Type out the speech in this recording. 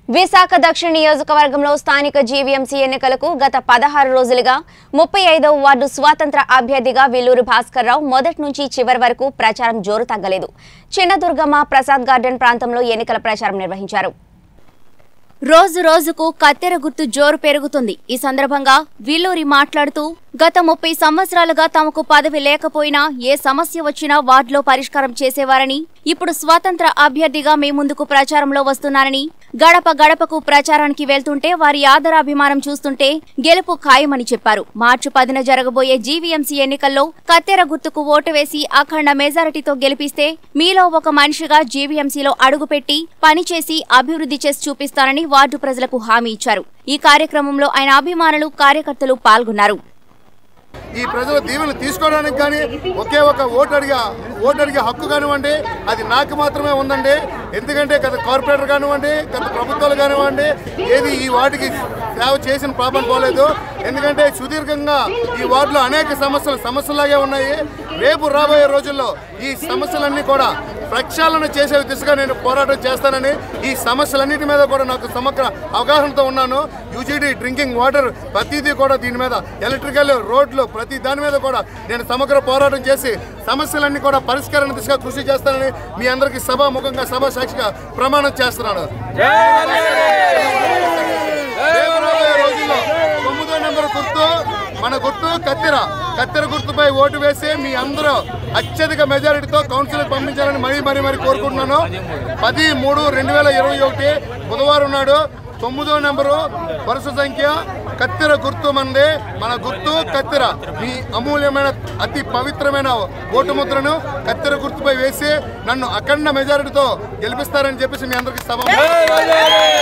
విశాఖ దక్షిణ నియోజకవర్గంలో స్థానిక జీవీఎంసీ ఎన్నికలకు గత 16 రోజులుగా 35వ వార్డు స్వాతంత్ర అభ్యర్థిగా విల్లూరి భాస్కర్రావు మొదటి నుంచి చివరి వరకు ప్రచారం జోరు తగ్గలేదు. చిన్నదుర్గమ్మ ప్రసాద్ గార్డెన్ ప్రాంతంలో ఎన్నికల ప్రచారం నిర్వహించారు. రోజు రోజుకు కత్తెర గుర్తు జోరు పెరుగుతుంది. ఈ సందర్భంగా విల్లూరి మాట్లాడుతూ గత 30 సంవత్సరాలుగా తమకు పదవి లేకపోయినా ఏ సమస్య వచ్చినా వార్డులో పరిష్కారం చేసేవారని, ఇప్పుడు స్వాతంత్ర అభ్యర్థిగా మీ ముందుకు ప్రచారంలో వస్తున్నారని, గడప గడపకు ప్రచారానికి వెళ్తుంటే వారి ఆదరాభిమానం చూస్తుంటే గెలుపు ఖాయమని చెప్పారు. మార్చి 10న జరగబోయే జీవీఎంసీ ఎన్నికల్లో కత్తెర గుర్తుకు ఓటు వేసి అఖండ మెజారిటీతో గెలిపిస్తే మీలో ఒక మనిషిగా జీవీఎంసీలో అడుగుపెట్టి పనిచేసి అభివృద్ధి చేసి చూపిస్తానని వార్డు ప్రజలకు హామీ ఇచ్చారు. ఈ కార్యక్రమంలో ఆయన అభిమానులు, కార్యకర్తలు పాల్గొన్నారు. ఈ ప్రజల దీవెనలు తీసుకోవడానికి కానీ ఒకే ఒక ఓటు అడిగే హక్కు కానివ్వండి, అది నాకు మాత్రమే ఉందండి. ఎందుకంటే గత కార్పొరేటర్ కానివ్వండి, గత ప్రభుత్వాలు కానివ్వండి, ఏది ఈ వార్డుకి సేవ చేసిన పాపం పోలేదు. ఎందుకంటే సుదీర్ఘంగా ఈ వార్డులో అనేక సమస్యలాగే ఉన్నాయి. రేపు రాబోయే రోజుల్లో ఈ సమస్యలన్నీ కూడా ప్రక్షాళన చేసే దిశగా నేను పోరాటం చేస్తానని, ఈ సమస్యలన్నిటి మీద కూడా నాకు సమగ్ర అవగాహనతో ఉన్నాను. యూజీడీ, డ్రింకింగ్ వాటర్, ప్రతిదీ కూడా దీని మీద, ఎలక్ట్రికల్, రోడ్లు, ప్రతి దాని మీద కూడా నేను సమగ్ర పోరాటం చేసి సమస్యలన్నీ కూడా పరిష్కరణ దిశగా కృషి చేస్తానని మీ అందరికీ సభాముఖంగా, సభా సాక్షిగా ప్రమాణం చేస్తున్నాను. రాబోయే రోజుల్లో 9వ నెంబర్ గుర్తు, మన గుర్తు కత్తెర గుర్తుపై ఓటు వేసి మీ అందరూ అత్యధిక మెజారిటీతో కౌన్సిల్ పంపించాలని మరీ కోరుకుంటున్నాను. 10/3/2021 బుధవారం నాడు 9వ నెంబరు వరుస సంఖ్య కత్తెర గుర్తు మంది. మన గుర్తు కత్తెర. మీ అమూల్యమైన, అతి పవిత్రమైన ఓటు ముద్రను కత్తెర గుర్తుపై వేసి నన్ను అఖండ మెజారిటీతో గెలిపిస్తారని చెప్పేసి మీ అందరికీ సభ